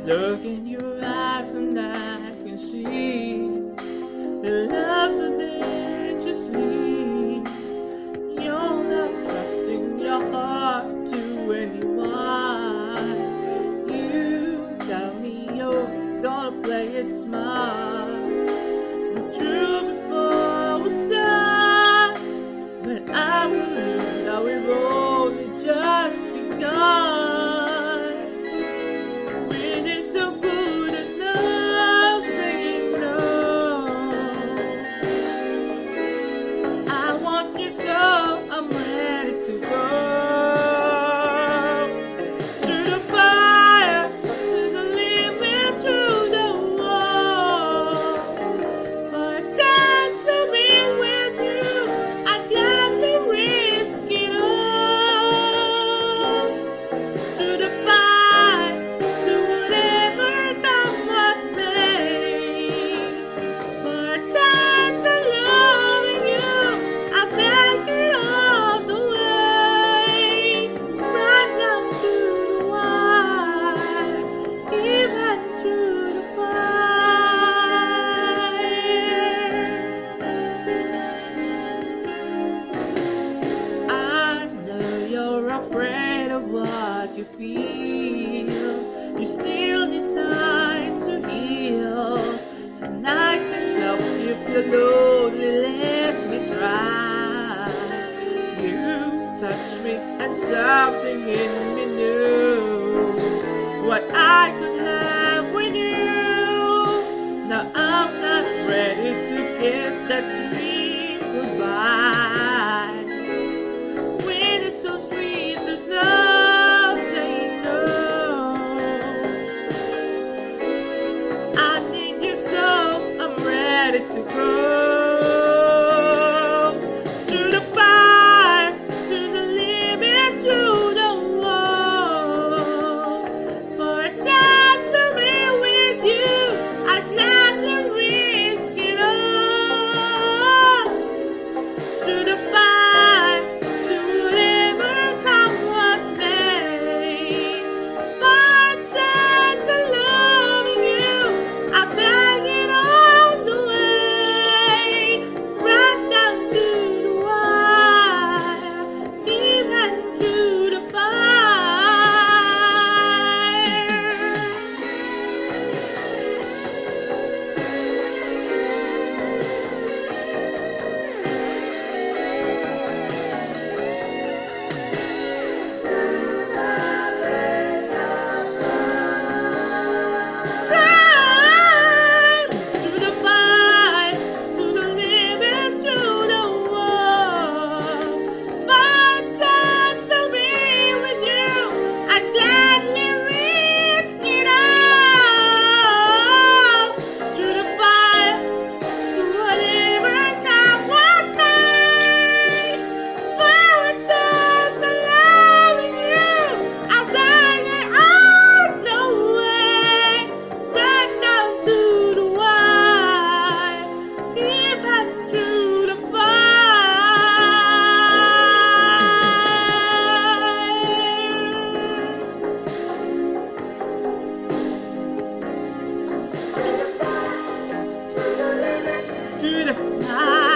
Look in your eyes and I can see the love's so dangerously. You're not trusting your heart to anyone. You tell me you're gonna play it smart. We're true before we start, but I believe that we've only just begun. When it's so good, there's no saying no. I want you so I'm ready to go. Through the fire, to the limit, through the wall. For a chance to be with you, I got to risk it all. Through the fire, to whatever time what may. For a chance to loving you, I'll take it all the way. Right down to the wire, even to the fire. I know you're afraid of what you feel. You still need time to heal, and I can help you if you're lonely. Let me try. You touch me, and something in me knew what I could have with you. Now I'm not ready to kiss that dream goodbye. When it's so sweet, there's no saying no. I need you so I'm ready to go. Through the fire, to the limit, through the wall. For a chance to be with you, I'd gladly risk it all. Through the fire, to whatever come what may. For a chance of loving you, I'll take it all the way. Right down to the wire, even to the fire. Climb to the fire, to the limit, to the wall. For a chance to be with you, I'd gladly risk it all. To the fire, to whatever time what may. For a chance of loving you, I'll take it all the way. Right down to the wire, even to the fire. To the fire.